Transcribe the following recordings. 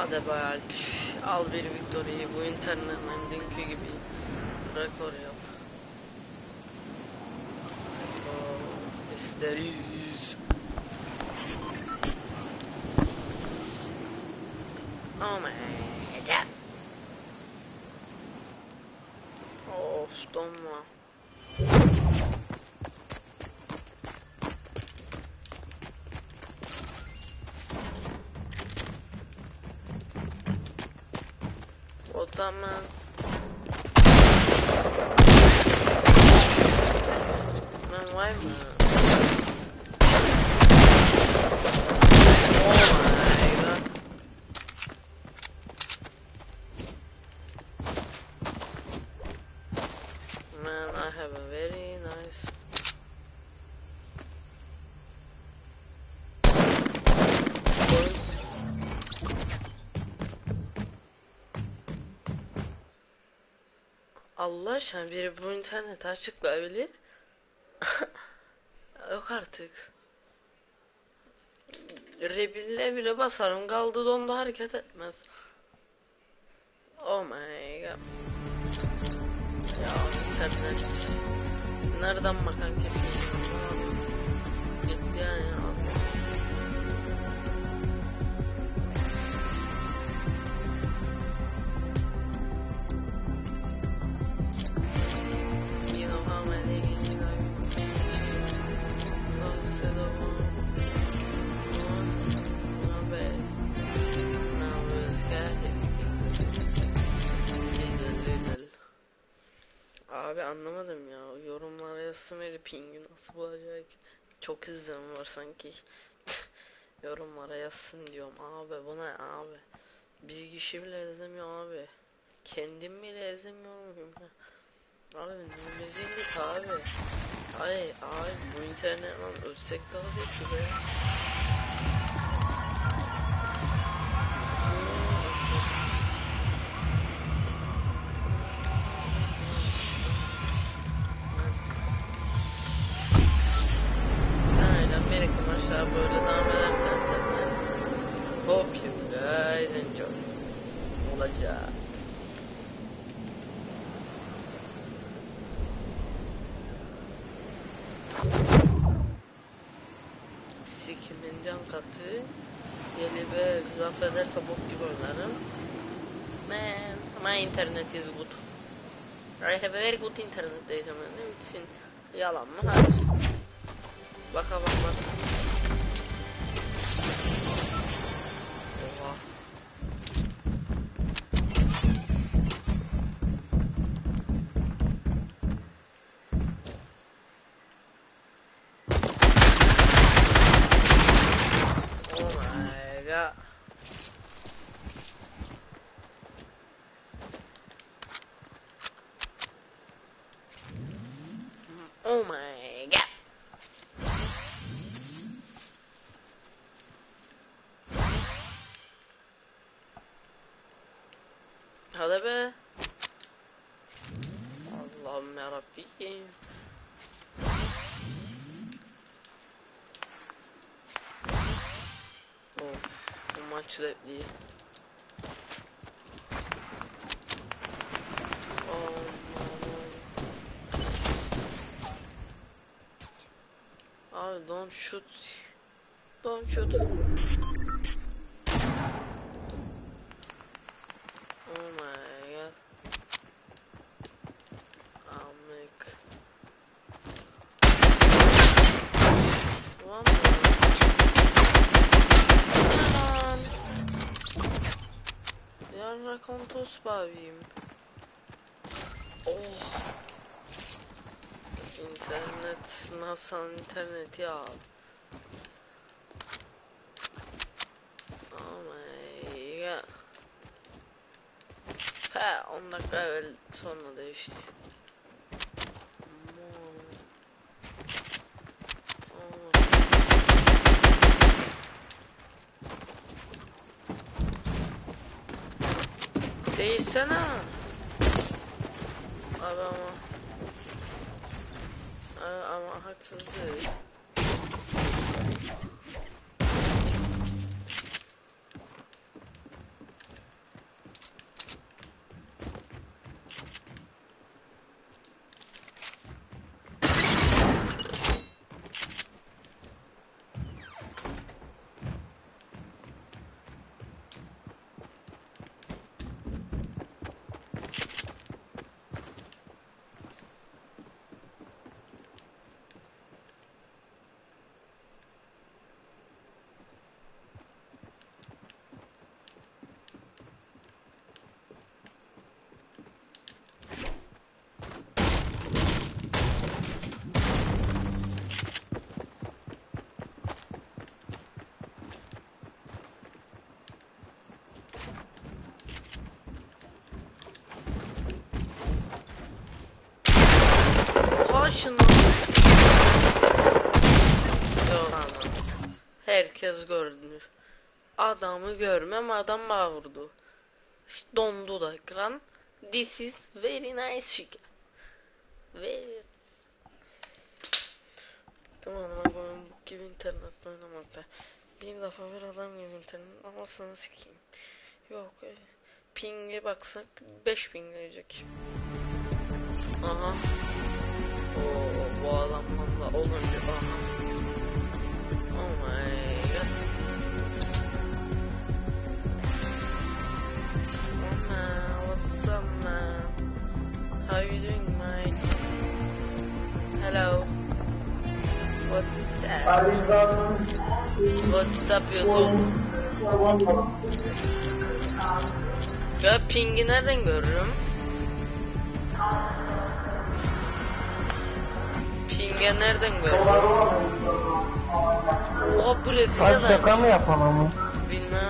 Hadi be Alp. Al bir Victoria'yı bu internetten dünkü gibi rekor yap. İsteriz. Oh my god. Of donma. O zaman ben vay mı? Man, I have a very nice Allah aşkına biri bu interneti açıklayabilir. Yok artık. Rebille bile basarım kaldı dondu hareket etmez. Oh my god. Ya internet. Nereden bakan kefiyim? Gitti yani abi. You know how many Abi anlamadım ya. Yorumlara yazsın öyle pingi nasıl bulacak? Çok izlenim var sanki. Yorumlara yazsın diyorum. Abi bu ne abi? Bir kişi bile izlemiyor abi. Kendim bile izlemiyorum. Abi müzik abi. Ay bu internetten ölsek daha zevkli be. Böyle devam edersen de hope you guys enjoy olacak. Sikimin can katı yeli ve laf ederse bok gibi oynarım. Man, my internet is good. I have a very good internet diyeceğim ne bitsin. Yalan mı? Hayır. Baka bak. Oha. Oh my god. Oh my god. Hadi be. Allah'ım yarabbim. Of, bu maç zevkli. Abi don't shoot. Don't shoot. Oh my god. I'll make one more. Yarra kontos babim. Oh. İnternet nasıl internet ya? Oh my god. 10 dakika evvel sonra değişti. Değişsene. Abi ama haksızlık. herkes gördü. Adamı görmem, adam bana vurdu. Dondu da ekran. This is very nice shit. Very... Tamam ben bu gibi internet oynamakta. Bir defa ver adam gibi internet ama sana sikeyim. Yok ping'e baksak 5 ping gelecek. Aha. Oo, bu adamla olunca aha. Oh my god. Oh man, what's up man? How you doing mate? Hello. What's up? What's up YouTube? Ya ping'i nereden görürüm? Ping'e nereden görürüm? Oha bu Brezilya'dan. Şaka mı yapalım? Bilmem.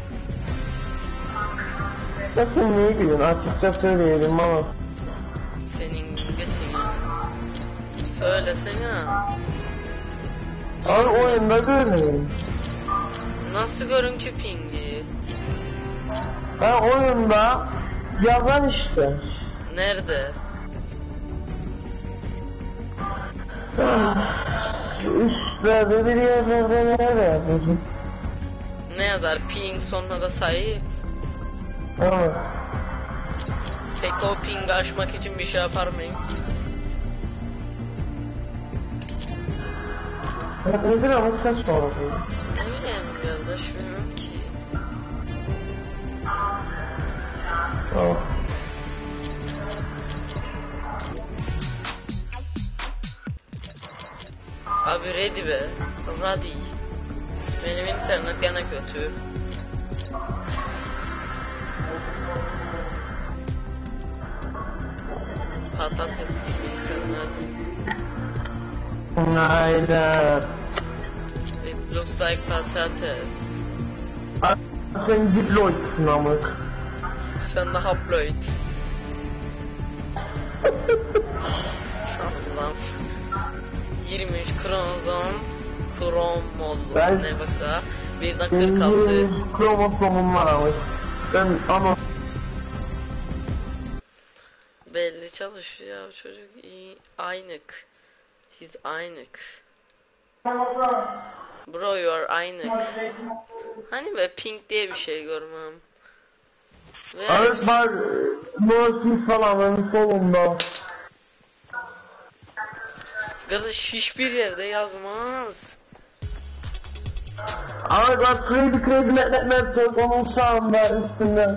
Ya sen niye gülüyorsun? Açıkça söyleyelim ama. Senin götün ya. Söylesene. Abi oyunda görmeyeyim. Nasıl görün ki ping'i? Ben oyunda yazan işte. Nerede? Üstlerde bir yerlerde nerede yazıyorsun? Ne yazar? Ping sonuna da sayı. Evet. Peki o ping'i aşmak için bir şey yapar mıyım? Nedir ama sen sonra. Ne bileyim kardeş bilmiyorum ki. Oh. Abi ready be. Ready. Benim internet gene kötü. Patates gibi internet. Hayda. It looks like patates. Sen diploidsin amık. Sen de haploid. Allah'ım. 23 kromozom Ben- ne baksa bir de Benim 46. kromosomum var amık. Ben ama Belli çalışıyor ya çocuk iyi. Aynık. He's aynık. Bro you are aynık. Hani be pink diye bir şey görmem. Ve evet var. Morsis falan benim solumda. kardeş hiçbir yerde yazmaz. Abi bak kredi net onun sağında üstünde.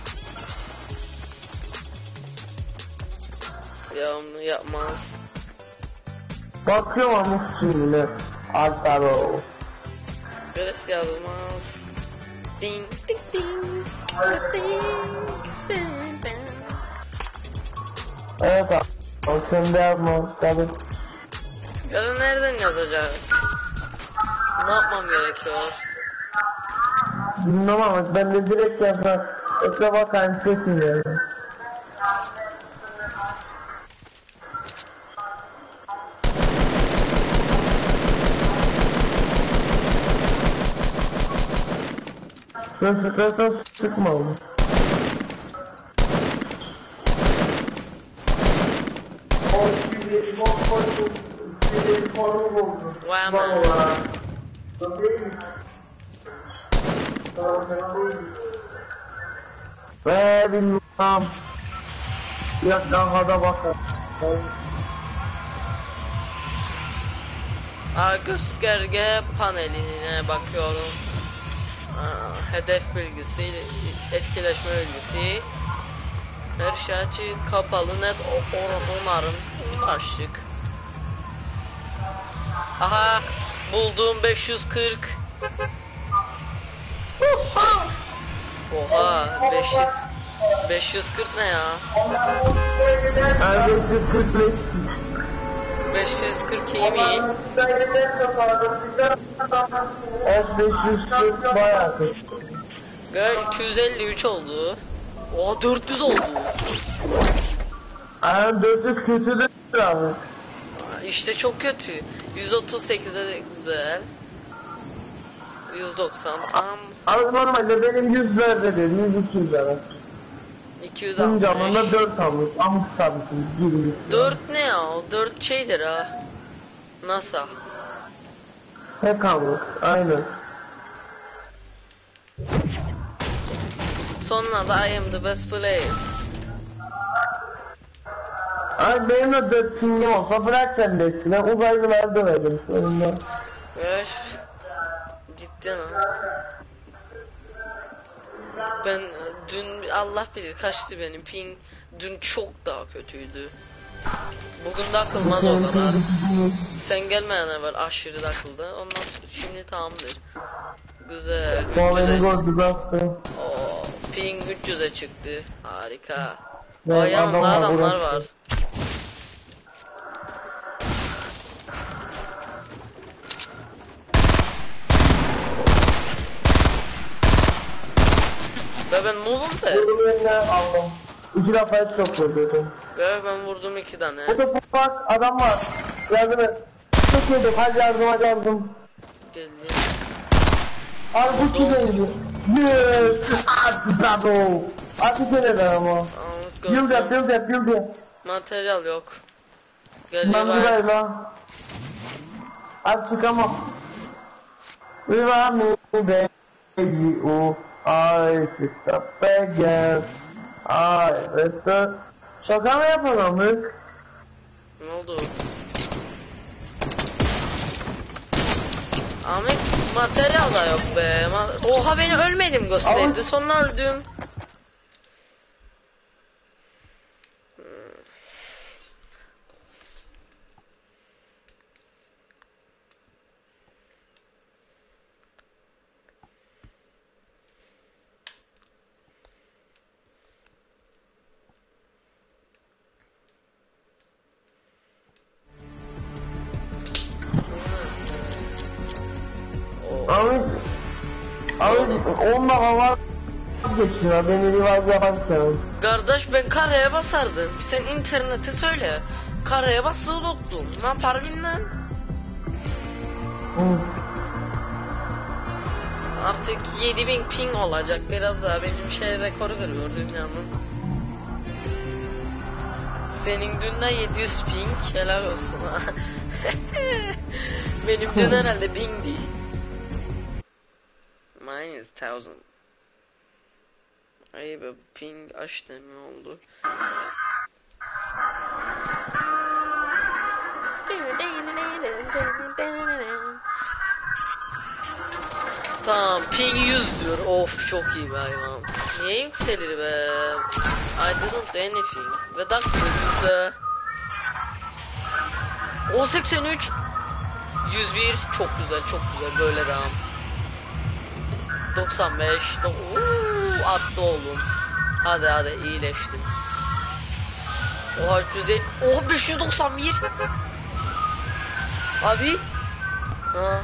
Ya onu yapmaz. Bakıyorum amık şimdi. Altaro. Kardeş yazmaz. Ding ding ding. Ding ding ding. Evet abi. O sende yapma. Tabii. Ya da nereden yazacağız? Ne yapmam gerekiyor? Bilmem ama ben de direkt yazsam. Ekle bakayım sesin yani. Ben sıkarsan sıkma onu. Vay aman. Ve bilmem. Biraz daha da bakın. Gösterge paneline bakıyorum. Hedef bilgisi, etkileşme bilgisi. Her şey açık, kapalı, net, onarım, açık. Aha, buldum 540. Oha, 540 ne ya? Ben 545. 540 iyi mi? Evet 540 bayağı kötü. Ve 253 oldu. Oha 400 oldu. Aynen 400 kötüdür abi. İşte çok kötü. 138'e de güzel. 190 tam. Abi normalde benim 100'lerde dedim 100-200 arası. 260. Bunun camında 4 almış. Amk sabitimiz gibi. 4 ne ya? O 4 şeydir ha. NASA. Tek almış. Aynen. Sonra da I am the best player. Abi benim de 4 pingim olsa bırak sen de eskiden uzaylılar dövedim sonunda. Öf. Cidden ha. Ben dün Allah bilir kaçtı benim ping. Dün çok daha kötüydü. Bugün de akılmaz o kadar. Sen gelmeyen evvel aşırı takıldı. Ondan sonra şimdi tamamdır. Güzel. 300'e. Oo, ping 300'e çıktı. Harika. O yanımda adamlar var. Ve ben noob'um de. Vurdum yerine aldım. 2 defa çok vurdum. Ve ben vurdum 2 tane. Burada bak adam var. Yardım et. Çok yedim. Hadi yardım. Geldi. Abi bu kimeydi? Yes! Bravo! Ateş eder ama. Ahmet Build yap. Materyal yok. Ben Geliyor burayı la. Abi çıkamam. Remind me baby, oh, I stop again. Şaka mı yapalım? Ne oldu? Ahmet materyal da yok be. Oha beni ölmedim gösterdi. Sonra öldüm. Abi onunla hava geçin ha beni revive yaparken. Kardeş ben kareye basardım. Sen internete söyle. Kareye basılı doktum. Ne yapar bilmem. Artık 7000 ping olacak. Biraz daha benim şey rekoru kırıyor dünyanın. Senin dünden 700 ping. Helal olsun ha. Benim dün herhalde 1000 değil. Mine is 1000. Ay be ping açtı ne oldu? Tamam ping 100 diyor. Of çok iyi be hayvan. Niye yükselir be? I didn't do anything. Ve dakika yüzde. O 83. 101 çok güzel böyle devam. 95 attı oğlum. Hadi iyileştim. Oha 300. Oha 591. Abi. Ha.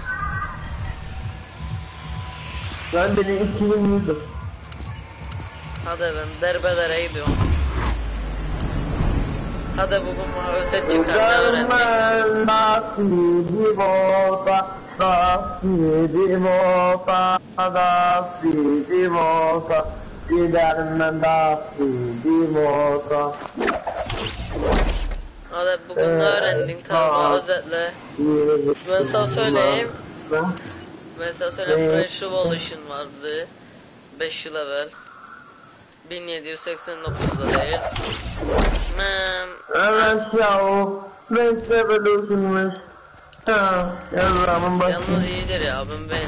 Ben beni 2000'liydim. Hadi ben derbedere gidiyorum. Hadi bugün bana özet çıkar ne öğrendik? Nasibim olsa giderim ben nasibim olsa. Hadi bugün ne öğrendin tamam özetle. Ben sana söyleyeyim. Fresh Revolution vardı. 5 yıl evvel. 1789'da değil. Evet ya o Fresh Revolution'mış. Yalnız iyidir ya ben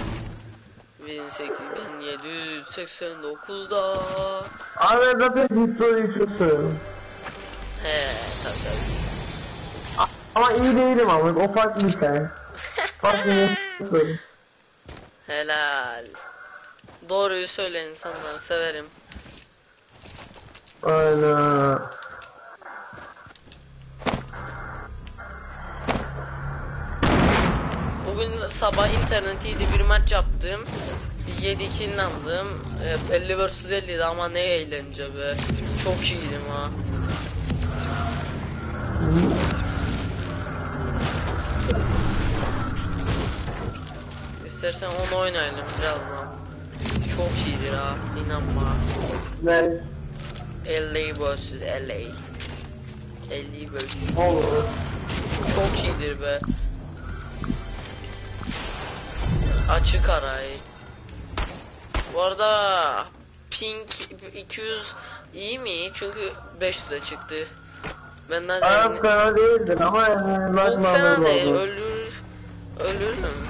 1789'da. Abi zaten historiyi çok seviyorum. He tabii. Ama iyi değilim Ahmet, o farklı bir hikaye. Farklı bir Helal. Doğruyu söyle insanlar severim. Aynen. Bugün sabah internetiydi bir maç yaptım. 7-2'nin aldım. 50 vs 50'di ama ne eğlence be. Çok iyiydim ha. İstersen onu oynayalım birazdan. Çok iyidir ha, inanma. Ne? LA vs LA. 50 vs. Olur. Çok iyidir be. Açık aray. Bu arada ping 200 iyi mi? Çünkü 500'e çıktı. Benden Arap fena değildir ama yani çok fena değil. oldu. Ölürüm.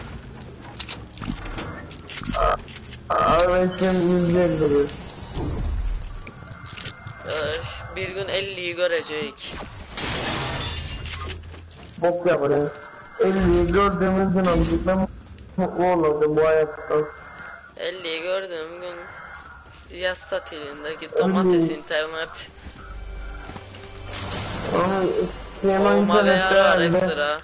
Arabasın 150. Bir gün 50'yi görecek. Bok yaparız. 50'yi gördüğümüz gün ben mutlu olurdum bu hayatta. 50'yi gördüğüm gün yaz tatilindeki domates internet. Ama Olma veya var herhalde ekstra.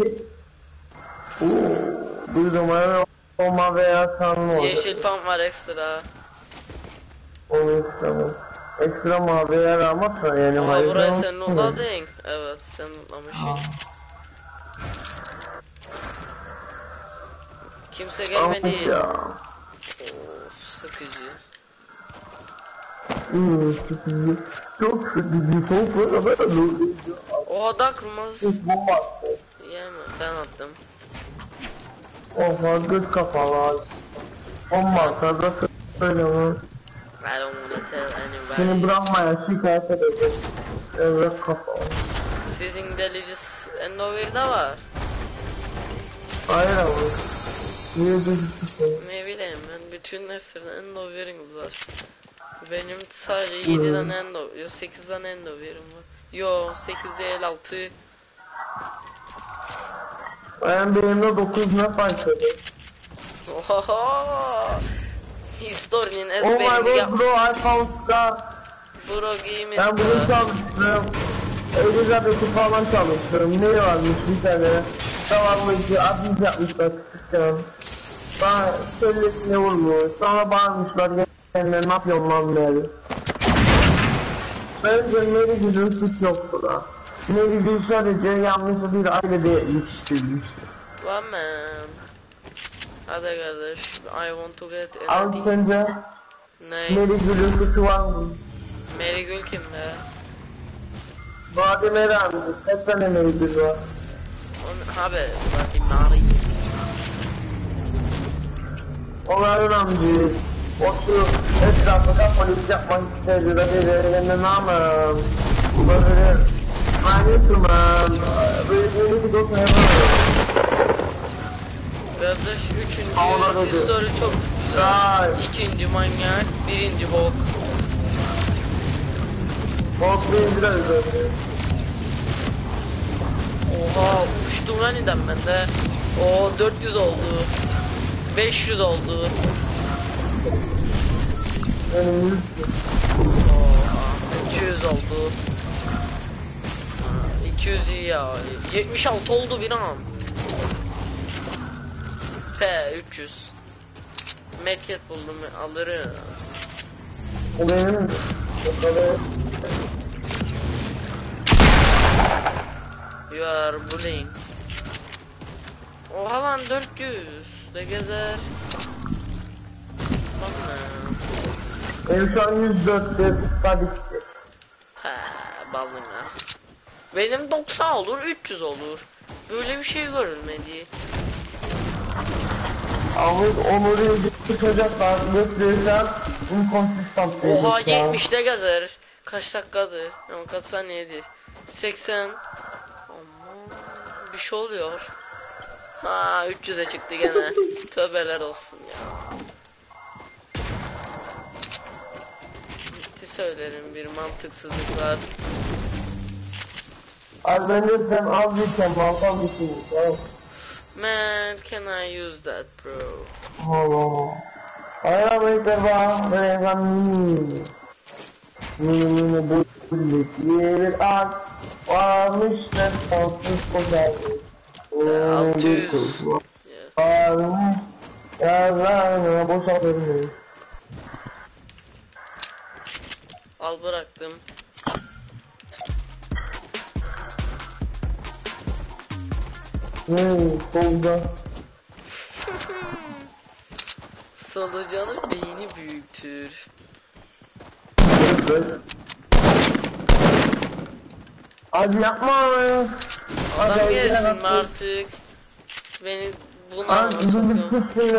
Bir numara olma veya sanma olur. Yeşil fan var ekstra. Onu istemem. Ekstra mavi yer almazsa yani Ama mavi burayı yer sen olsun. lootladın. Evet sen lootlamışsın. Kimse gelmedi. Ya. Of sıkıcı. Sıkıcı. Çok sıkıcı. Çok sıkıcı. Oha da kırmızı. Bomba attı. Yeme ben attım. Oha göz kafalı. Bomba attı da söyleme. I don't wanna tell anybody. Seni bırakmaya şikayet edecek. Evet kafalı. Sizin delici Endover'de var. Hayır abi. Niye gözüküyorsun? Ne bileyim ben bütün nesirden Endover'iniz var. Benim sadece 7 tane Endover, yo 8 tane Endover'im var. Yo 8 değil 6. Benimle 9 ne fark eder? Ohoho! Historinin Oh my ezberini god yap. bro I found Scar. Bro giymiş. Ben bunu çalıştım. Elizabeth'i falan çalıştım. Ne varmış bir tane. Tamamlayıcı adını yapmışlar küçükken. Bana kellesine vurmuş. Sonra bağırmışlar kendine ne yapıyorsun lan dedi. Bence Mary Gül'ün suç yoktu da. Mary Gül sadece yanlışı bir ailede yetiştirmiş. One man. Hadi kardeş. I want to get Al anything. sence Ne? Mary Gül'ün suçu var mı? Mary Gül kimde? Badem Eren, kaç tane Mary Gül var? Abi bakayım nari. Onların amcı oturup etrafında polis yapmak istedi ve dedi ne namım böyle manyetüm böyle bir dost yapamıyorum. Kardeş Ağlar üçüncü ödü. story çok Ay. güzel. İkinci manyak, birinci bok. Bok birinci de öldürdü. Oha uçtum aniden ben de. O 400 oldu. 500 oldu. Benim 100. Oha 200 oldu. 200 iyi ya. 76 oldu bir an. P 300. Medkit buldum alırım. O benim o kadar. You are bullying. Oha lan 400 de gezer. Bakma. Benim şu an 104 de statistik. He balına. Benim 90 olur 300 olur. Böyle bir şey görülmedi. Ahmet Onur'u yedi çocuklar gösterirsem inconsistent Oha diyecek ya. 70'de gezer. Kaç dakikadır? Ama kaç saniyedir? 80. Aman bir şey oluyor. Ha 300'e çıktı gene. Tövbeler olsun ya. Ciddi söylerim bir mantıksızlık var. Az önce sen az bir kemal bir şey. Tamam. Man, can I use that bro? Allah. Ayağım ekber ben mini bu bir az varmış ve sonsuz koşardı. 600. Yes. Varmış yazlarına boşaltırmış. Al bıraktım. Solda. Solucanın beyni büyüktür. Abi yapma abi. Adam gelsin mi artık? Beni buna sokuyor.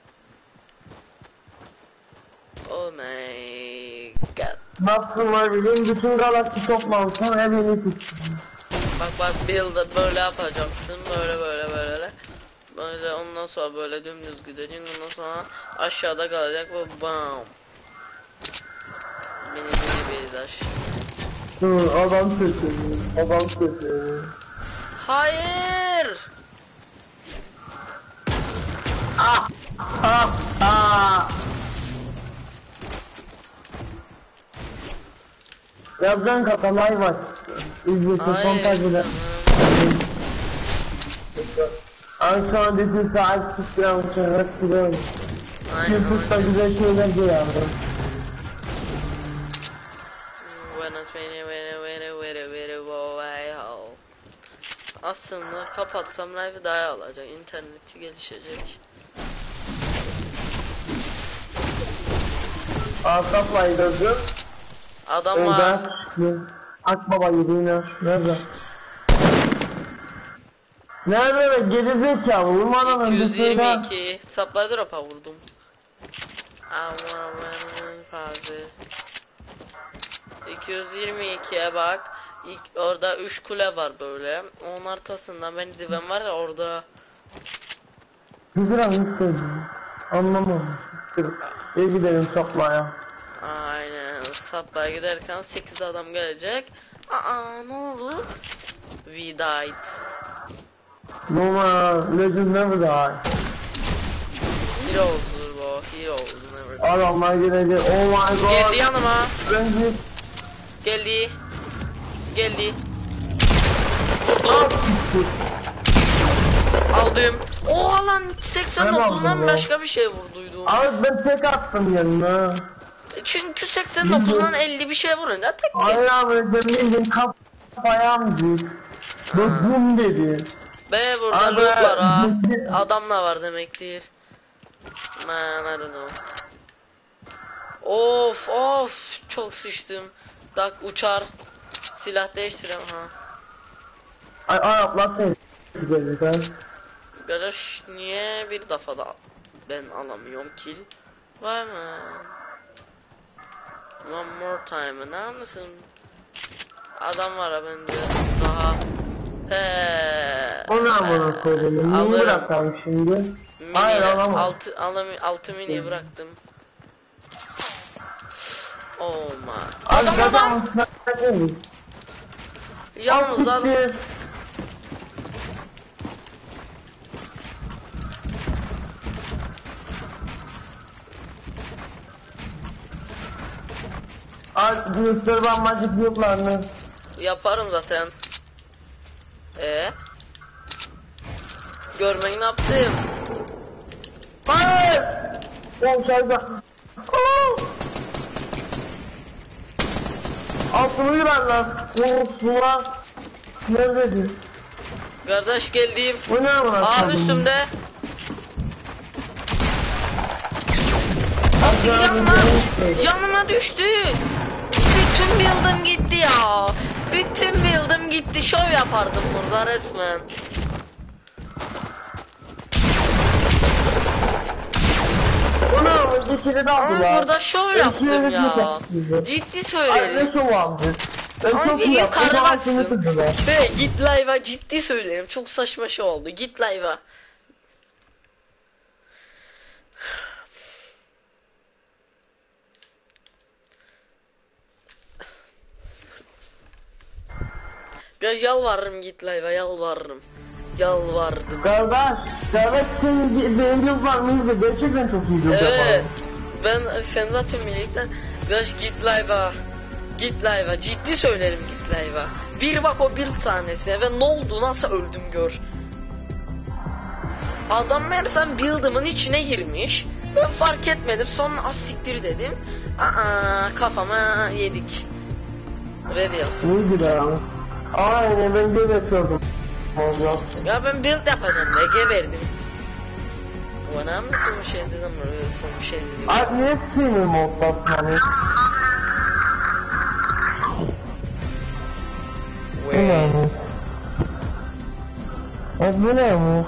Oh my god. Nasıl var bileyim, bütün galaksi toplamışsın ve beni tutsun. Bak böyle yapacaksın, böyle. Böyle ondan sonra böyle dümdüz gideceksin, ondan sonra aşağıda kalacak ve bam. Beni bir taş. Dur, adam sesi. Hayır. Yazdan katalay var. İzlesin son takıda. Akşam dedi saat tutuyorum çırrık gidiyorum. YouTube'da güzel şeyler de yaptım. Aslında kapatsam live daha alacak, interneti gelişecek. Asaf'la gidiyordu. Adam var. Akbaba yediğine. Nerede gerizekalı? Vurmadan önce söyle. 222 supply drop'a vurdum. Aman fazla. 222'ye bak. Orada 3 kule var böyle. Onun ortasından benim diven var ya orada. Güzel anladım. Anlamadım. İyi gidelim supply'a. Aynen. Supply giderken 8 adam gelecek. Ne oldu? We died. Normal, legend never die. Hero'dur bu. Hero'dur never die. Adamlar gelecek. Oh my god. Geldi yanıma. Rengi. Geldi. Vurdum. Aldım. Oha lan 89'dan başka bir şey vurduydum. Abi ben tek attım yanına. Çünkü 89'dan 50 bir şey vurunca tek. Hayır abi demin kafaya mı dedi? Bugün dedi. Be burada Abi, loot var ha. Adamla var demektir. Man I don't know. Of çok sıçtım. Dak uçar. Silah değiştirem ha. Ay atlatmayın. Güzel. Garaj niye bir defada ben alamıyorum kill? Vay mı? One more time ne mısın? Adam var ha bende daha. Onu amına koydum. Niye bırakalım şimdi? Hayır alamam. 6 mini bıraktım. Oh my. Adam. Yalnız al. Göster ben magic yoklarını. Yaparım zaten. Görmen ne yaptım? Hayır! Olsaydı. Altını yürerler. Sular. Nerededir? Kardeş geldim. Bu ne amına? Abi üstümde. Yanıma düştü. Bütün build'ım gitti ya. Bütün build'ım gitti. Şov yapardım burada resmen. Bu ne amına? Dikili de aldılar. Burada şov yaptım ya. Ciddi söyleyeyim. Ay ne şov aldı? Ben çok iyi yaptım. Yukarı baksın. Be git live'a, ciddi söylerim. Çok saçma şey oldu. Git live'a. Biraz yalvarırım git live'a, yalvarırım. Yalvardım. Kardeş benim yok var mıydı? Gerçekten çok iyi yok evet. Ben sen zaten birlikte biraz git live'a. Git live'a, ciddi söylerim git live'a. Bir bak o build sahnesine ve ne oldu, nasıl öldüm gör. Adam meğersem build'ımın içine girmiş. Ben fark etmedim, sonra asiktir dedim. Kafama yedik. Ready yap. Neydi be? Aynen ben de yapıyordum. Ya ben build yapacağım ne geberdim. Bana mısın bir şey dedim, vuruyorsun bir şey dedim. Abi niye streamer modlasın hani? Bu ne mi? Bu ne mi?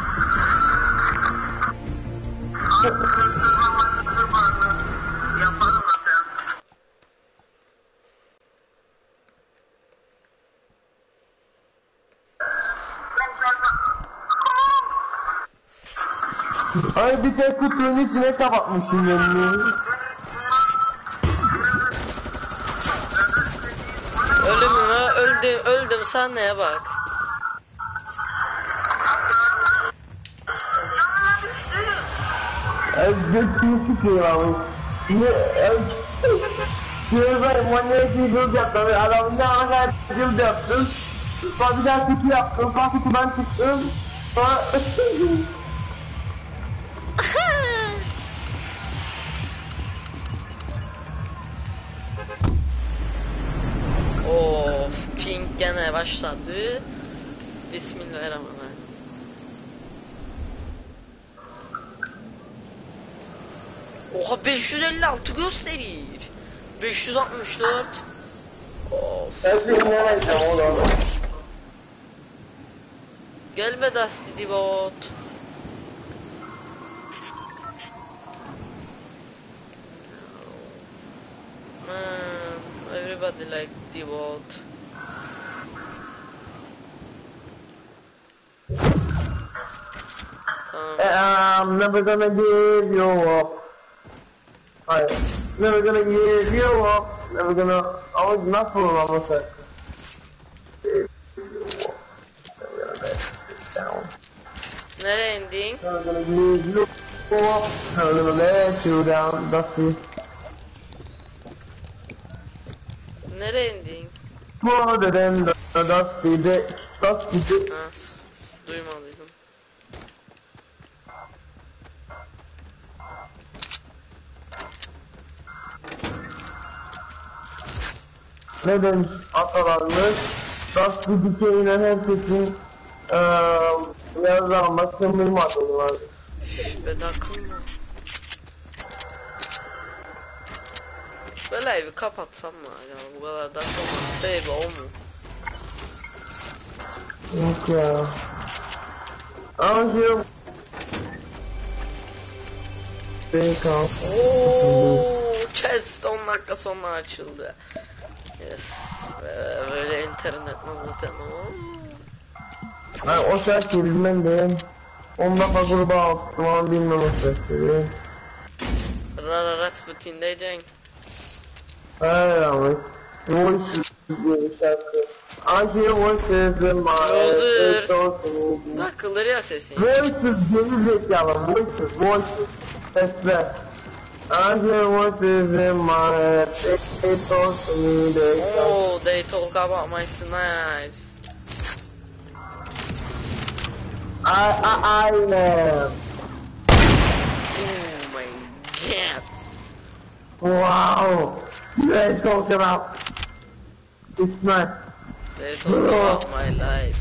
Ay bir tek kutunun içine kapatmışım yerini. Öldüm sen neye bak. Götünü sıkıyor abi. Şöyle ben manyak bir yaptım. Adamın ne ana kadar yıl yaptım. Sonra bir daha kutu yaptım. Sonra kutudan çıktım. Sonra... Of, ping gene başladı. Bismillahirrahmanirrahim. Oha 556 gösterir. 564. Of. Ben bir nereyeceğim oğlum? Gel be Dusty Dibot. Man, everybody like Dibot. Tamam. I'm never gonna give you up. Hayır. Never gonna give you up. Never gonna... Ama nasıl olur ama sen? Nereye indin? Never gonna give you up. Never gonna let you down. Dusty. Nereye indin? Smarter than the Dusty de... Dusty de... Ha, duymadıydım. Ne demiş atalarımız? Dusty dikeyle herkesin... yazarıma sığınırmadılar. Ben akıllı. Böyle evi kapatsam mı acaba, bu kadar da çok evi o mu? Yok ya. Ama şey... Bacon. Ooo, chest 10 dakika sonra açıldı. Yes. Böyle internet zaten. Hani o şarkıyı bilmem de 10 dakika gruba attım ama bilmem o şarkıyı. Rara Rasputin diyeceksin. Hayır ama Voices diye bir şarkı. I hear voices in my head. Takılır ya sesin. Voices geri zekalı. Voices. Sesler. I hear voices in my head. They talk to me. Oh, they talk about my snipes. I am. Oh my god. Wow. They talk about. It's not. They talk about my life.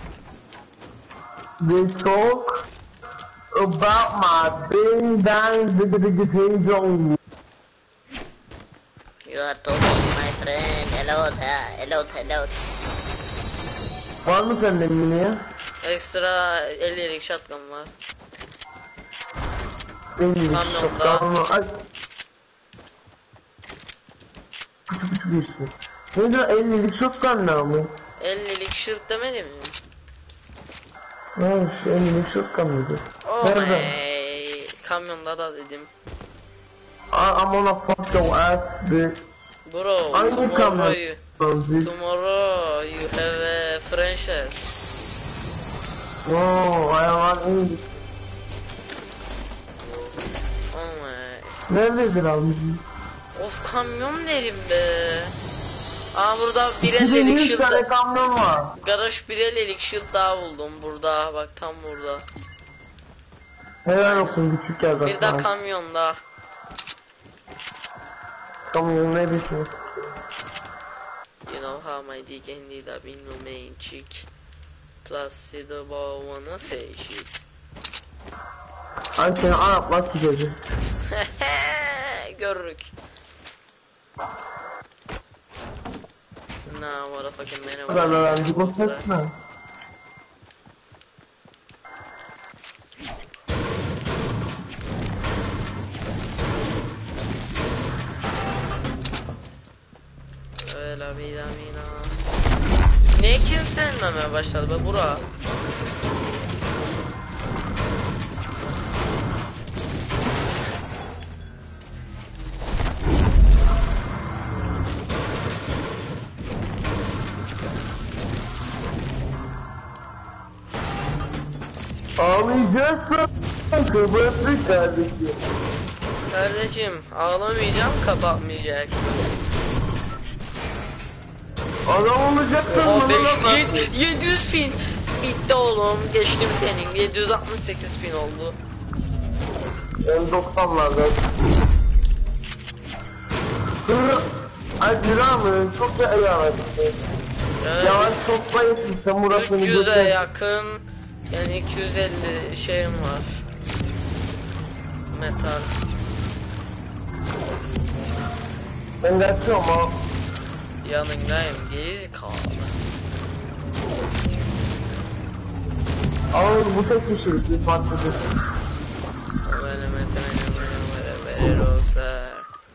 They talk about my bing bang digga ting jong. You are talking my friend. Hello. Var mı sende mini ya? Ekstra 50'lik shotgun var. Benim Kamyonda. Ay. Küçük bir şey. Neydi o 50'lik shotgun ne ama? 50'lik shield demedim mi? Neymiş 50'lik shotgun mıydı? Oh Nerede? my. Kamyonda da dedim. I'm gonna fuck your ass bitch. Bro, Hangi kamyon? tomorrow you have a franchise. No, I want English. Oh my. Nerededir abi? Of, kamyon derim be. Aa, burada bir 2100 50'lik tane shield. kamyon var. Garaj bir 50'lik shield daha buldum burada. Bak tam burada. Helal olsun küçük yerden. Bir de kamyonda. Kamyon ne biçim? You know how my dick ended up in the main chick. Plus the ball wanna say shit. Ay seni Araplar tutacak. Görürük. Nah, motherfucking man. Ben bir göstersin. Öyle bir amina. Ne kim sevmemeye başladı be bura? Ağlayacaksın. Kıbrıslı kardeşim. Kardeşim ağlamayacağım, kapatmayacaksın. Adam olacaksın. O bana bak. 700 pin bitti oğlum. Geçtim senin. 768 pin oldu. Ben 90'larda. Ay lira mı? Çok da iyi aradım. Yavaş topla yetmişsem burasını 300'e yakın, yani 250 şeyim var. Metal. Ben kaçıyorum ha. Yanındayım. Gerizekalı. Ama bu tek bir şey. Bir parçadır. Böyle mesela verir olsa.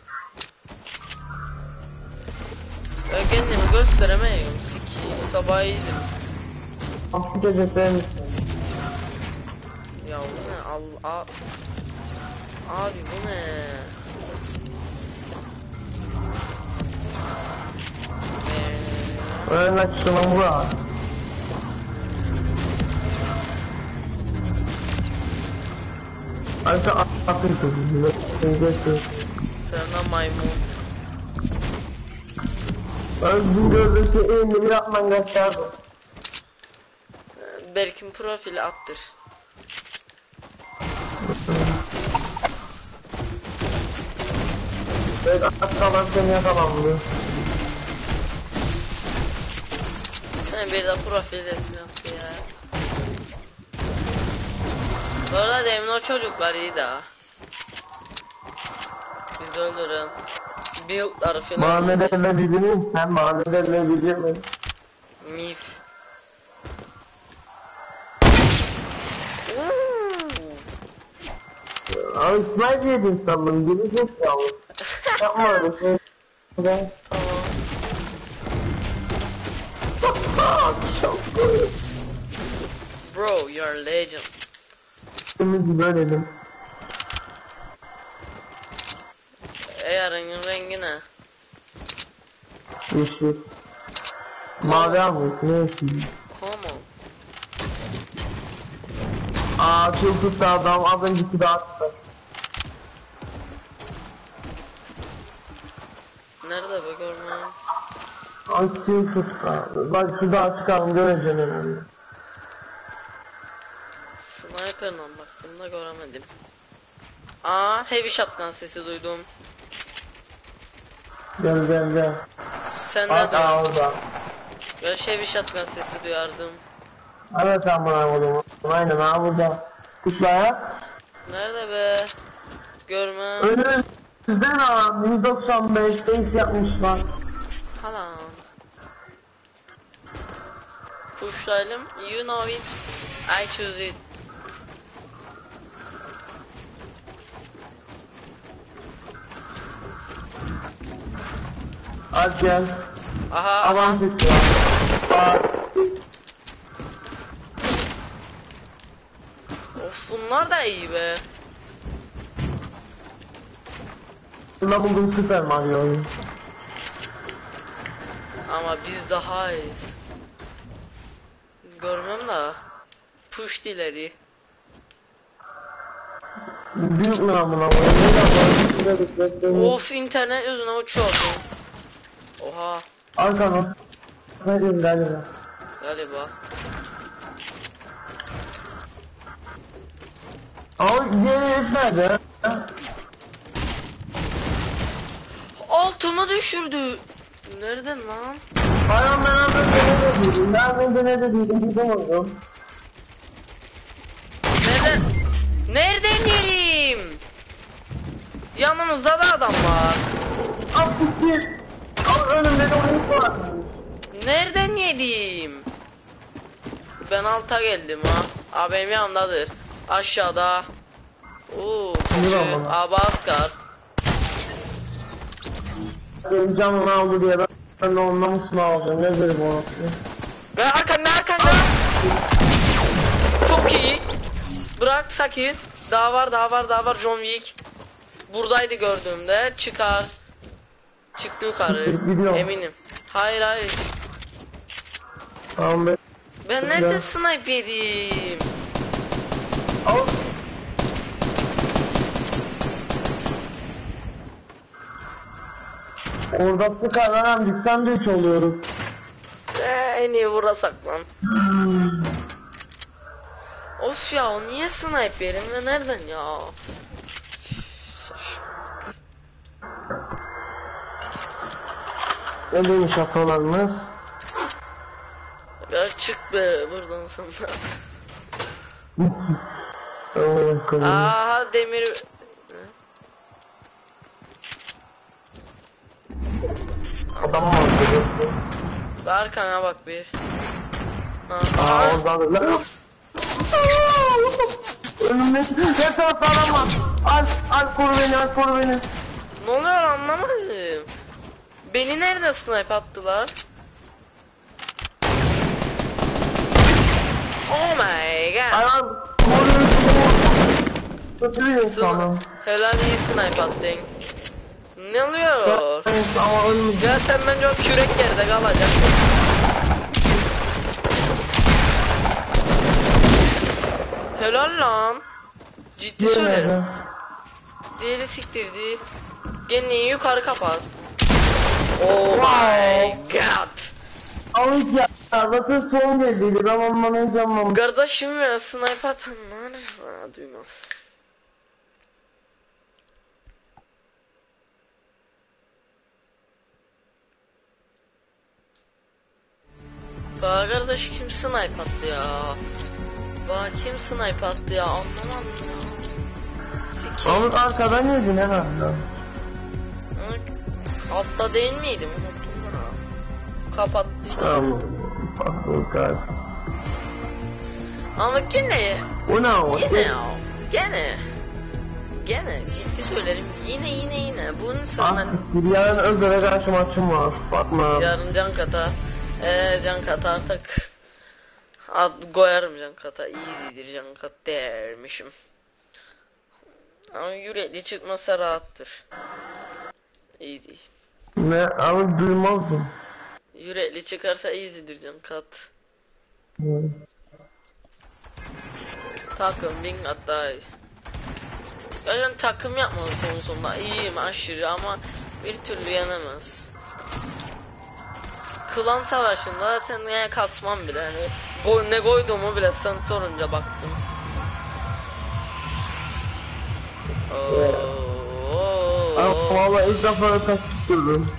Ben kendimi gösteremiyorum. Sikiyim. Sabah iyiydim. Aslı gecekler misin? Ya bu ne? Abi bu ne? Ben kaçıyorum bura. Ay sen akıl kızı. Sana maymun. Ben dün gördüm ki elini bir atman gösterdim. Berk'in profili attır. Evet atkalar seni yakalandı. Bir de profil resmi yaptı ya. Bu arada demin o çocuklar iyi daha. Biz öldürün. Build'ları filan. Mahallelerle bildirin sen mahallelerle bildirin. Mif. Abi İsmail yedin sandım gibi çok yavrum. Yapma öyle şey. Tamam. Çok iyi. Bro, you're a legend. Şimdi bölelim. Yarın rengi ne? Yeşil. Mavi abi ne yeşil? Come on. Aa çok tuttu adam az önceki daha tuttu. Nerede be görmem? Ay çok tuttu. Bak şu daha çıkalım göreceğim hemen. Sniper'dan baktım da göremedim. Aa, heavy shotgun sesi duydum. Gel gel gel. Sen ne Bak duydun? orada. Ben heavy shotgun sesi duyardım. Evet sen buna oğlum. Aynen ha burada. Kuşlaya. Nerede be? Görmem. Önümüzden ha 195 5 yapmışlar. Halan. Pushlayalım. You know it. I choose it. Hadi gel. Aha. Aman git ya. Bak. Of, bunlar da iyi be. Bunda buldum Süper Mario'yu. Ama biz daha iyiyiz. Görmem da. Push ileri. Büyük mü lan buna koyayım? Of, internet yüzüne uçuyordum. Oha. Arkana. Hadi galiba. Galiba. Ama yeni nerede? Altımı düşürdü. Nereden lan? Ayağım ben az önce ne dediydim? Ben önce ne dediydim? Gidemedim. Nereden? Nereden Yanımızda da adam var. Al siktir. Al önümde de oyun var. Nereden yedim? Ben alta geldim ha. Abi benim yanımdadır. Aşağıda. Oo, Bilmiyorum ama. abi Asgar. Benim canımı aldı diye ben de ondan mısını alacağım. Ne derim ona? Ve arkanda. Çok iyi. Bırak sakin. Daha var John Wick. Buradaydı gördüğümde. Çıkar. Çıktı yukarı. Biliyorum. Eminim. Hayır. Tamam be. Ben nerede snipe yedim? Al. Orada sıkarlar hem sen de 3 oluyoruz. En iyi vurasak lan. Of ya, o niye snipe yerim ve nereden ya? Ne demiş atalarımız? Ya çık be buradan sonra. Tamam. Aha demir. Adam var. Arkana bak bir. Oradan da. Önümde ne tarafta adam var. Al koru beni. Ne oluyor anlamadım. Beni nerede snipe attılar? Oh my god. Ayağım koruyor sana. Helal, iyi snipe attın. Ne oluyor? Ama önümde. Ya sen bence o kürek yerde kalacaksın. Helal lan. Ciddi söylerim. Diğeri siktirdi. Gene yukarı kapat. Oh my god. Ama hiç ya. Zaten son geldiydi. Ben ondan heyecanlandım. Kardeşim ya, snipe atanlar duymaz. Bak kardeş, kim snipe attı ya? Bak kim snipe attı ya, anlamadım ya. Sikeyim. Ama arkadan yedin herhalde. Altta değil miydim? Unuttum ya. Kapattıydım. Tamam. Bakın. Ama gene O ne o? Gene ciddi söylerim, yine bunun sonra Yarın Özer'e karşı maçım var. Bakma. yarın can kata can kata artık koyarım can kata, easy'dir can kat dermişim. Ama yürekli çıkmasa rahattır. Easy. Ne? Ama duymazdım. Yürekli çıkarsa easy'dir can kat. Takım bin hatta. Yani takım yapmalı konusunda iyiyim aşırı ama bir türlü yenemez. Klan savaşında zaten yani kasmam bile, hani ne koyduğumu bile sen sorunca baktım. Ama valla ilk defa taşıttırdım.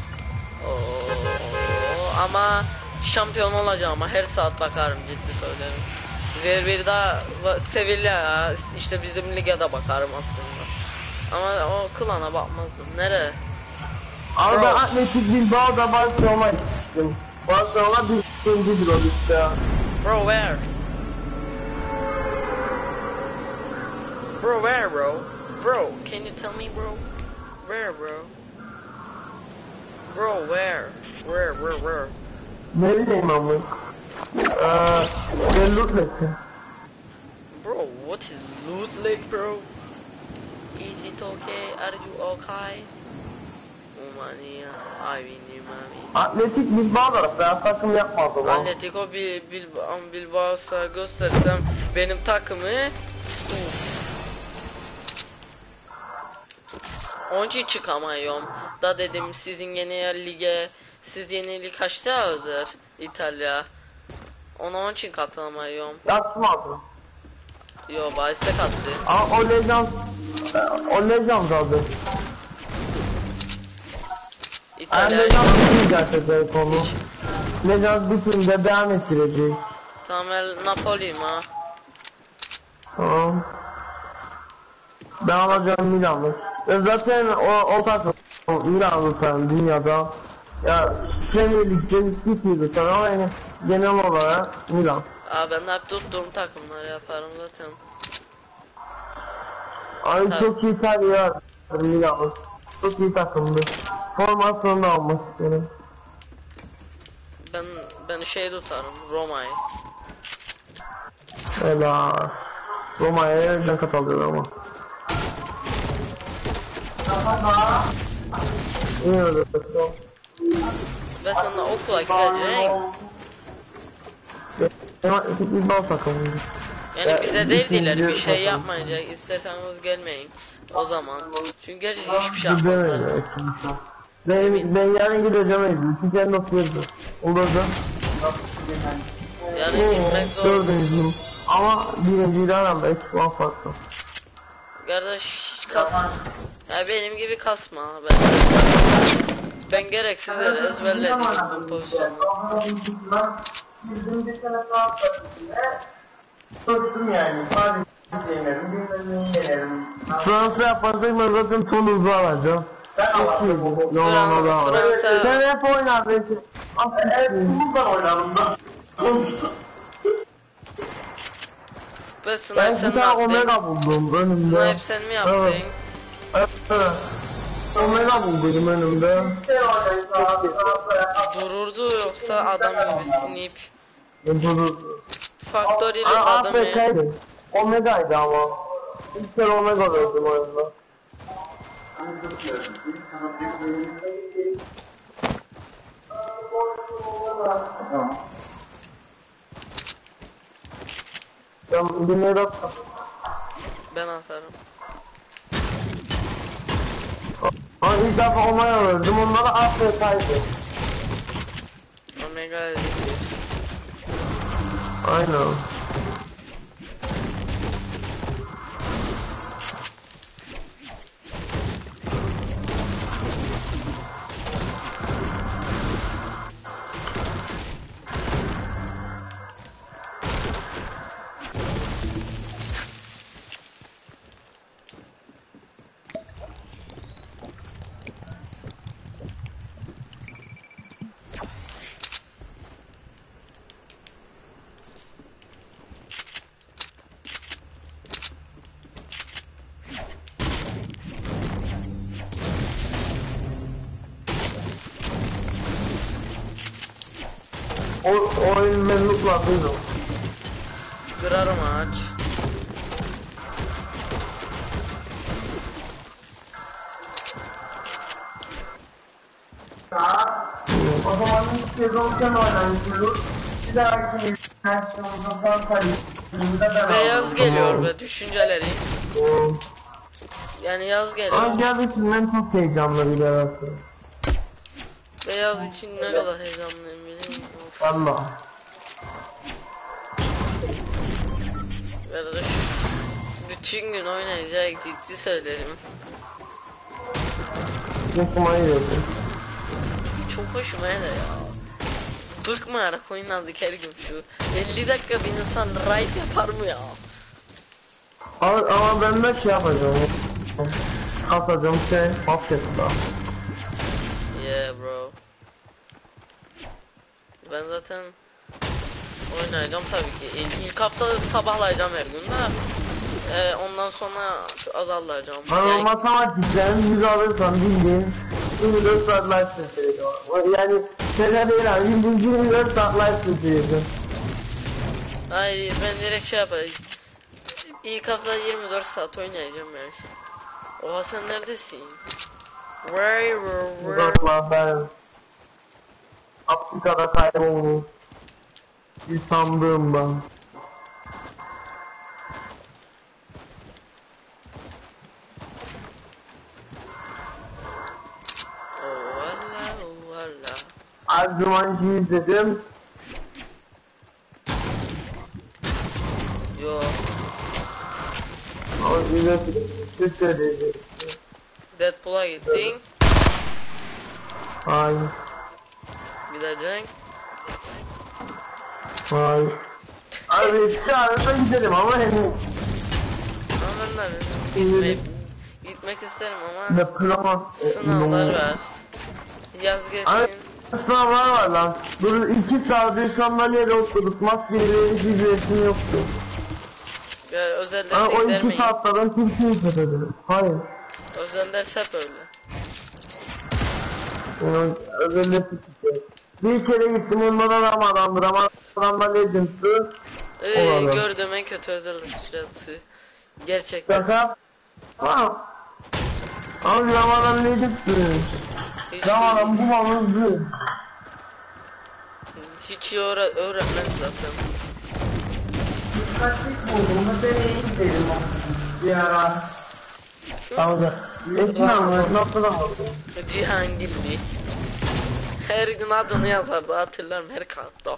Ama şampiyon olacağım ama her saat bakarım, ciddi söylerim. Bir daha Sevilla, işte bizim lige de bakarım aslında. Ama o klana bakmazdım. Nereye? Abi Bro. ben Atletik Bilbao'da Barcelona gittim. Barcelona bir ikincidir o işte. Bro, where? Bro, where, bro? Bro, can you tell me, bro? Where, bro? Bro, where? Where? Ne bileyim ama. Ben Lutlet'im. Bro, what is loot lake, bro? Is it okay? Are you okay? Umania, I win, mami. Atletik Bilbao'da ben takım yapmadım. Atletico Bilbao'sa göstersem benim takımı. Onun için çıkamıyorum. Da dedim sizin yeni lige, siz yeni lig kaçta ya Özer? İtalya. Onun için katılamıyorum. Yapmadım. Yo, bahiste kattı. Ama o Legend aldı. Ben İtalya. Legend bitmeyecek konu. Legend bitince devam ettirecek. Tamam, Napoli'yim ha. Tamam. Ben alacağım Milan'ı. Zaten o takım Milan'lı sen dünyada. Ya Premier Lig'de City'ydi sen ama yani genel olarak Milan. Ben de hep tuttuğum takımları yaparım zaten. Ay Tabii. çok iyi terbiye Milan. Çok iyi takımdı. Formasyonu da almak isterim. Ben şey tutarım, Roma'yı. Helal. Roma'ya ne katılıyor ama. İyi öyle. Ve sana okula gideceksin. Bir bal takımıydı. Yani bize dediler bir şey yapmayacak, isterseniz gelmeyin o zaman. Çünkü gerçekten hiçbir şey yapmadılar. Ben yarın gideceğim evde. Sizler nasıl yazdı? Olurdu. Yani gitmek zor. Dördüncüyüm. Ama birinciyle aramda 2 puan farklı. Kardeş hiç kasma. Ya benim gibi kasma. Ben gereksiz yere ezberledim kompozisyonu. Koştum yani. Sadece yenerim. Bilmem yenerim. Fransa yaparsam ben zaten Toulouse'u alacağım. Ben alacağım. Fransa... Sen hep oynardın. Evet, Toulouse'dan oynadım ben. Ben sınav Ben sen bir mi tane yaptın? Omega buldum önümde. Sınav sen mi yaptın? Evet. Omega buldum önümde. Dururdu yoksa adam gibi sinip. Dururdu. Factory'li adamı. AFK'ydı. Omega'ydı ama. İlk kere Omega gördüm oyunda. Ben dinlerim. Ben atarım. Ama ilk defa Omega gördüm. Onlar da AFK'ydı. Omega dedi. Aynen. O oyun memnunla duydum. Kırarım ağaç. O zaman ilk sezon sen oynamışsınız. Bir dahaki versiyonunda ben Beyaz geliyor be düşünceleri. Yani yaz geliyor. Ama gerçekten çok heyecanlı bir arası. Beyaz için ne kadar heyecanlıyım biliyor musun? Of. Valla. Kardeş bütün gün oynayacak ciddi söylerim. Hoşuma gidiyordu. Çok hoşuma gidiyor ya. Bıkmayarak oynadık her gün şu. 50 dakika bir insan raid yapar mı ya? Ama ben de şey yapacağım. Atacağım basketbol. Yeah bro. Ben zaten oynayacağım tabii ki. İlk hafta sabahlayacağım her gün de. Ondan sonra azallayacağım. Ben matematikten 100 alırsam bildiğin 24 saat live stream. Yani sene değil abi, bildiğin 24 saat live stream. Hayır ben direkt şey yapayım. İlk hafta 24 saat oynayacağım yani. Oha sen neredesin? Where? Uzaklar ben Afrika'da kaybolmuş bir sandığım ben. Oh valla oh valla. Her zamanki izledim. Yo. Ama izledim. Türkçe'de. Deadpool'a gittin. Hayır. Gideceksin. Hayır. Abi şu arada gidelim ama henüz. Ama ben de gitme gitmek isterim ama Deploman. sınavlar var. Yaz Ay, geçsin. sınavlar var lan. Dur 2 saat bir sandalyede oturduk. Maskeli hiçbir resim yoktu. Ya özel Ha, derse o gider 2 miyim? saatte ben kimseyi fethederim. Hayır. Özel ders hep öyle. Yani, özel de bir kere gittim ondan Ramazan'da Legends'ı olarak. Gördüğüm en kötü özel ders süresi. Gerçekten. Şaka. Ha. Abi Ramazan Legends'ı. Hiç Ramazan iyi, bulmamızdı. hiç iyi öğrenmez zaten. Dikkatlik bulduğumu seni izledim bir ara. Tamam da. Eski anlayış noktada oldu. Cihangirli. Her gün adını yazardı, hatırlarım, her kağıtta.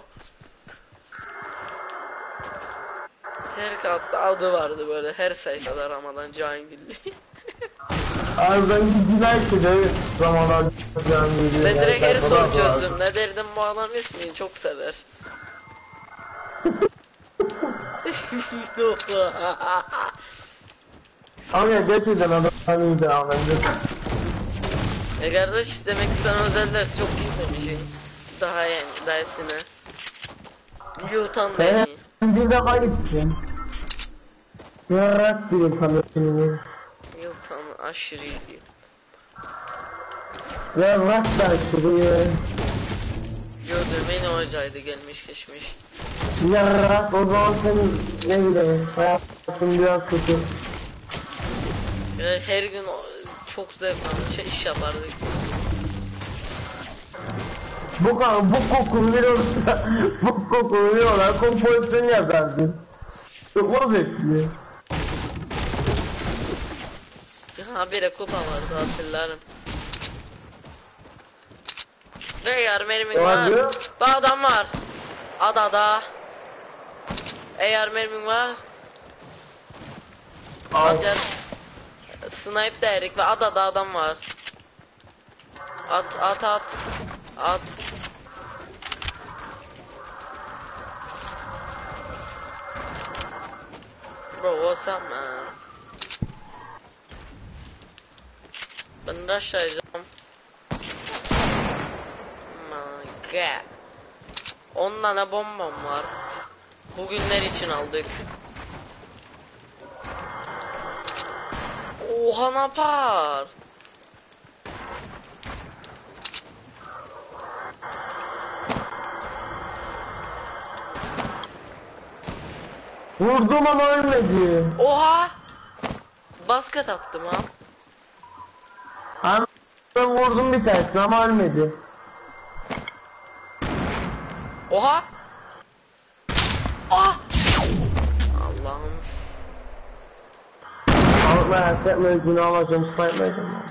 Her kağıtta adı vardı böyle, her sayfada Ramazan Cihangirli. Abi ben gidiler ki de Ramazan Cihangirli. Ben direkt her soru çözdüm. Ne derdim, bu adam ismini çok sever. Ama gerçekten adam iyiydi abi. Kardeş, demek ki sen özel ders çok gitmemişsin. Daha yani, dersine. Yutan beni. Bir defa gittim. Yarak bir insanı. Yutan aşırıydı. Yarak dersleri. Gördüğüm en hocaydı, gelmiş geçmiş. Yarak o zaman sen ne bileyim hayatın biraz kötü. Her gün çok zevkli iş yapardık. Bu kokunu veriyorsa bu kokunu veriyorlar kompozisyon yaparsın. Çok mu zevkli? Habire kupa vardı, hatırlarım. Ve eğer mermin var. Vardı. Bu adam var. Adada. Eğer mermin var. Al. Hadi. Snipe derik ve adada adam var. At. At. Bro, what's up man? Ben de aşağıyacağım. My god. 10 tane bombam var. Bugünler için aldık. Oha, ne yapar? Vurdum ama ölmedi. Oha! Basket attım ha. Hem ben vurdum bir tanesini ama ölmedi. Oha! Ah! Allah'ım. Ama yapma günah alacağım, spaylayacağım.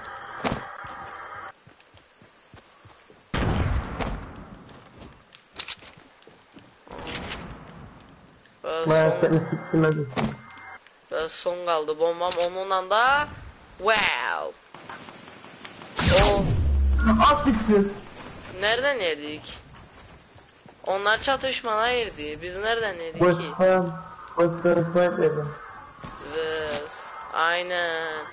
Merak etme siktirmedi. Son kaldı bombam, onunla da wow. O At siktir. nereden yedik? Onlar çatışmana girdi. Biz nereden yedik ki? Gösterip dedim. Evet. Aynen.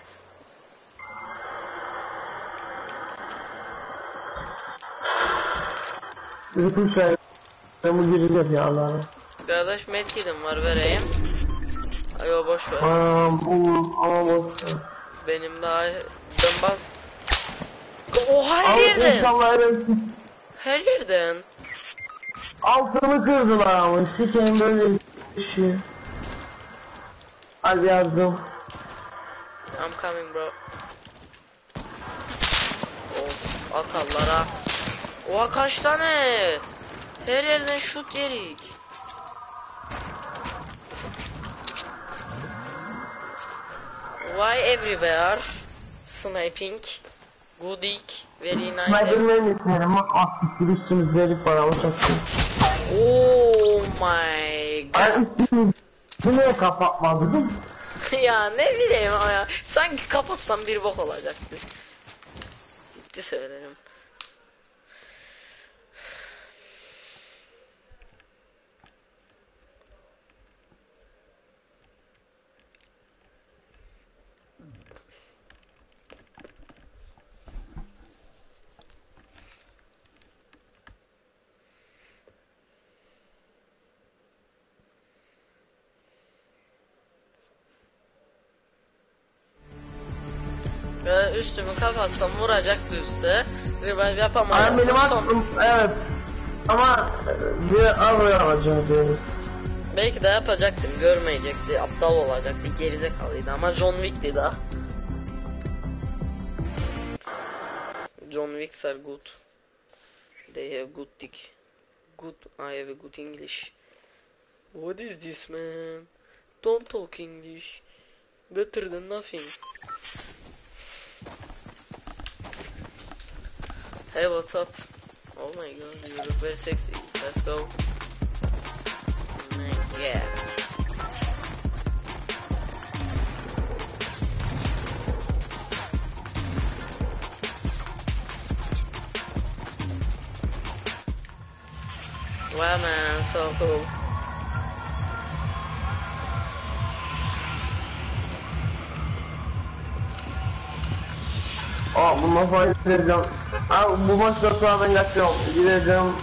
Bütün şey bu gireceğiz ya Allah'ım. Kardeş, medkit'im var, vereyim. Ayo, boş ver. Ama boş. Benim daha ben bas. Oha, her yerden. İnsanların Her yerden. altını kırdılar ama sikeyim böyle bir şey. Hadi yardım. I'm coming bro. Of, akallara. Oha, kaç tane? Her yerden şut yerik. Why everywhere? Sniping. Goodik. Very nice. Sniper'ın isterim ama aktif üstünüz verip para uçaksın. Oh my god. Ben üstünüz bu niye kapatmadın? Ya ne bileyim ya. Sanki kapatsam bir bok olacaktı. Ciddi söylerim. Ve üstümü kapatsam vuracaktı üste. Revive Aynen yapamayacaktım. benim aklım evet. Ama bir araya alacağım diyoruz. Belki de yapacaktım, görmeyecekti, aptal olacaktı, gerizekalıydı ama John Wick'ti da. John Wick's are good. They have good dick. Good, I have a good English. What is this, man? Don't talk English. Better than nothing. Hey, what's up? Oh my god, you look very sexy. Let's go. Man, yeah. Wow, man, so cool. Bundan sonra gideceğim. Abi bu maçtan sonra ben kaçıyorum. Gideceğim.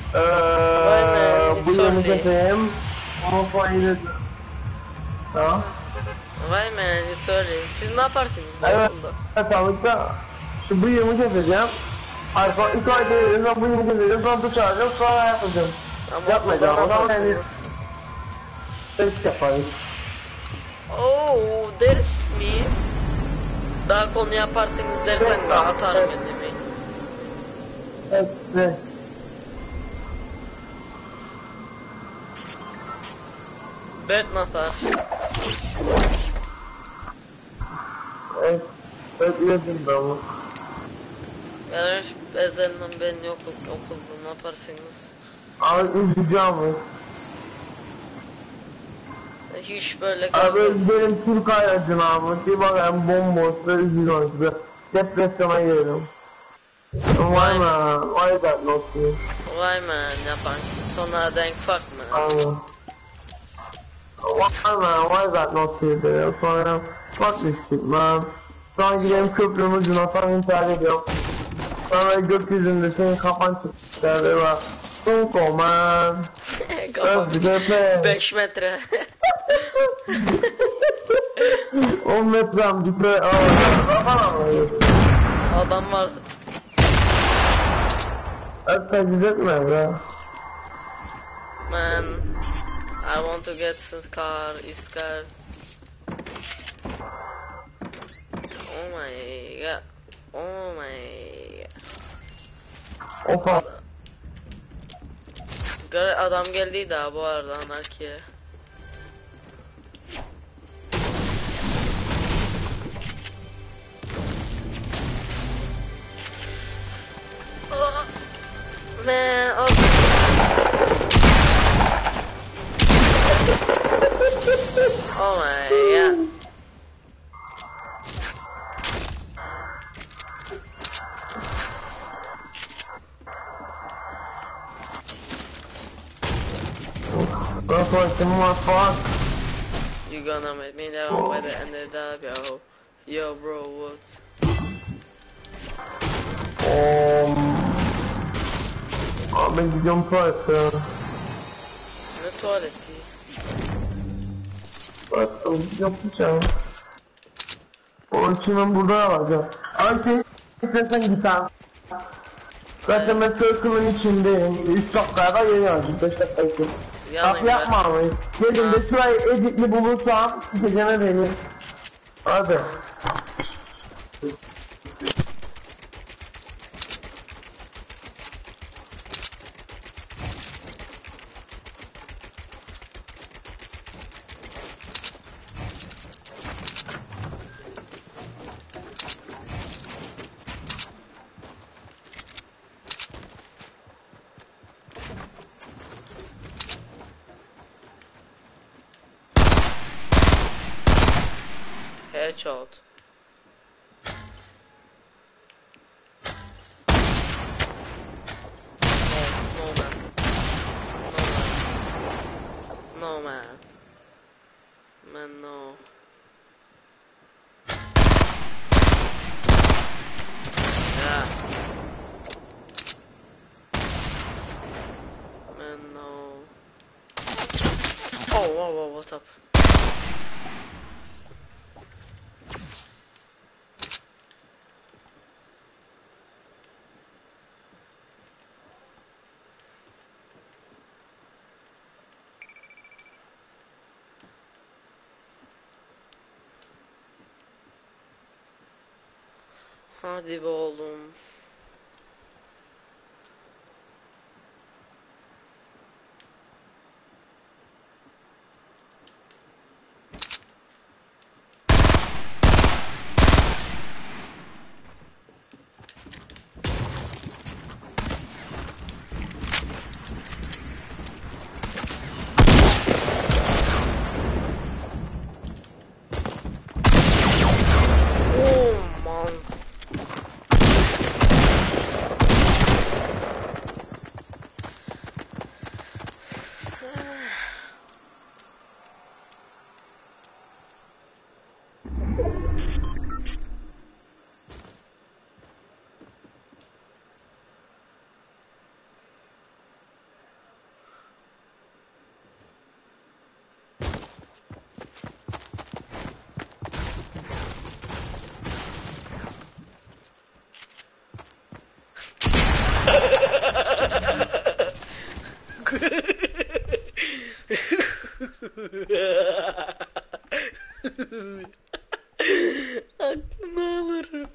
Bu yönü keseyim. Ondan sonra gideceğim. Tamam. Vay man, sorry. Siz ne yaparsınız bu Evet. okulda? Sağlıkta şu bıyığımı keseceğim. Sonra 2 ay değerinde bıyığımı keseceğim. Sonra duş alacağım. Sonra yapacağım. Ama Yapmayacağım. okulda ne O zaman yani yaparsınız? test yaparız. Oh, that's me. Daha konu yaparsınız dersen de atarım ya demek. Evet. Bert ne yapar? Evet. Evet üretim de ama. Ben hiç bezenmem, ben yok okulda ne yaparsınız? Abi üzüleceğim. Hiç böyle Abi kalmaz. benim Türk ayracın abi. Bir bakayım bomboş ve üzülüyorum. Depresyona giriyorum. Why man? Why that not you? Vay man yapan. Sonra denk fuck man. Aynen. Why man? Why that not you diyor. Sonra fuck this shit man. Sonra gidelim köprünün ucuna sonra intihar ediyorum. Sonra gökyüzünde senin kafan çıktı ve bak. Sunko man. Kafam. Öpüpe. 5 metre. 10 metrem dipe. Kafan ağrıyor. Adam var. Taciz etme be. Man, I want to get this car, this car. Oh my god. Oh my god. Opa. Adam geldi daha bu arada anarkiye. Man, oh. Oh my god. That's like the more fuck. You gonna make me down by the end of the yo. Yo bro, what? Ben gidiyorum tuvalete. Ne tuvaleti? Tuvalete yapacağım. O için ben burada alacağım. Ay istersen git ha. Zaten ben circle'ın içindeyim. 3 dakikaya da geliyorum. 5 dakika için. Bak yapma abi. Gelin de şurayı editli bulursam gecene benim. Hadi. Headshot. No man. No man. Man no. Yeah. Man no. Oh, whoa, what's up? Hadi be oğlum. Aklını alırım.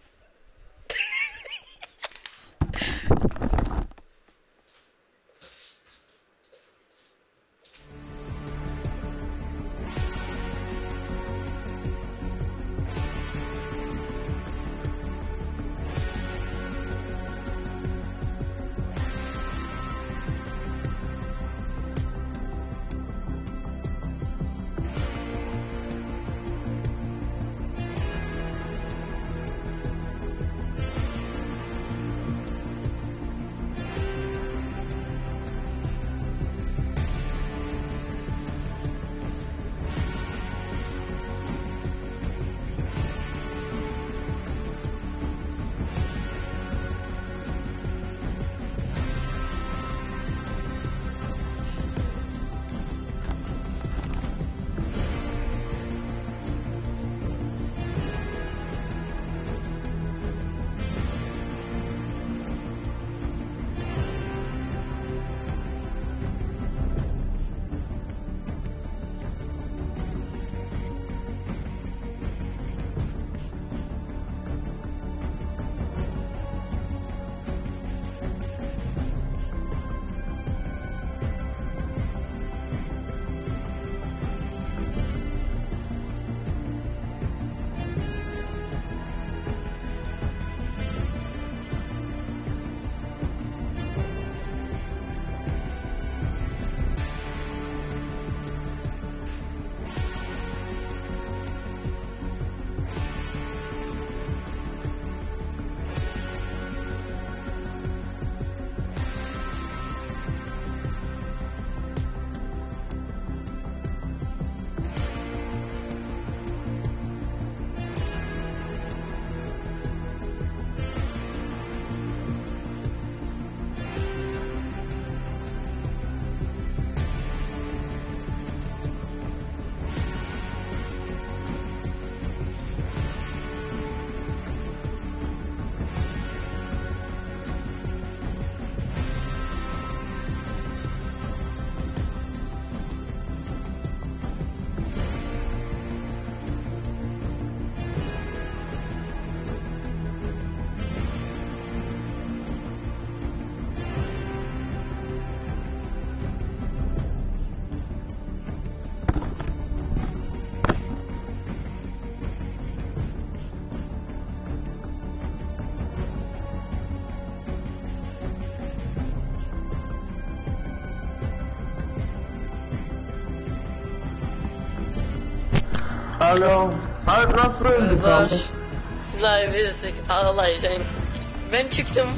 Alo. Hayır, nasıl öldük abi? Arkadaş, live'izdik, ağlayacaksın. Ben çıktım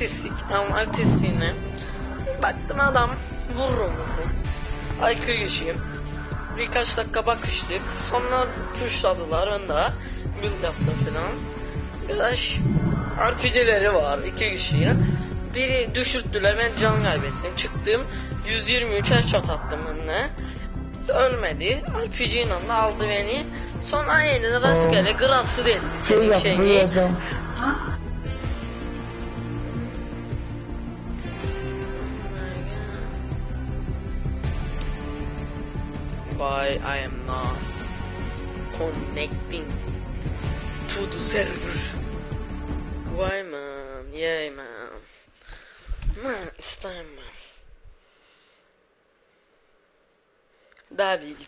artistliğine. Baktım adam vururum. IQ yaşayayım. Birkaç dakika bakıştık. Sonra pushladılar önde. Build yaptı falan. Arkadaş RPG'leri var 2 kişiye. Biri düşürttüler, ben can kaybettim. Çıktım 123 headshot attım önüne. Ölmedi. RPG'nin de aldı beni. Sonra yeniden rastgele grası deldi senin şeyi. Why I am not connecting to the server. Why, man? Yay, man. Man, it's time, man. David.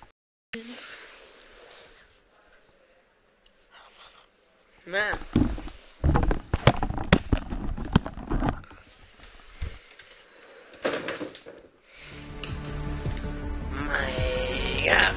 Man. My God.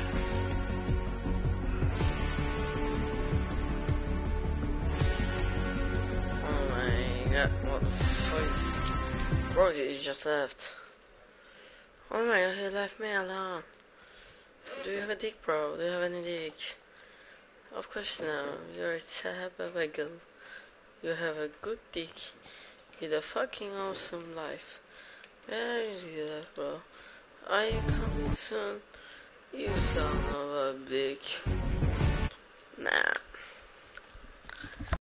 Oh my God. What the fuck is... Bro, you just left. Oh my God, he left me alone. Do you have a dick, bro? Do you have any dick? Of course no. You're a tababaggle. You have a good dick. You a fucking awesome life. Where is you, bro? Are you coming soon? You son of a bitch. Nah.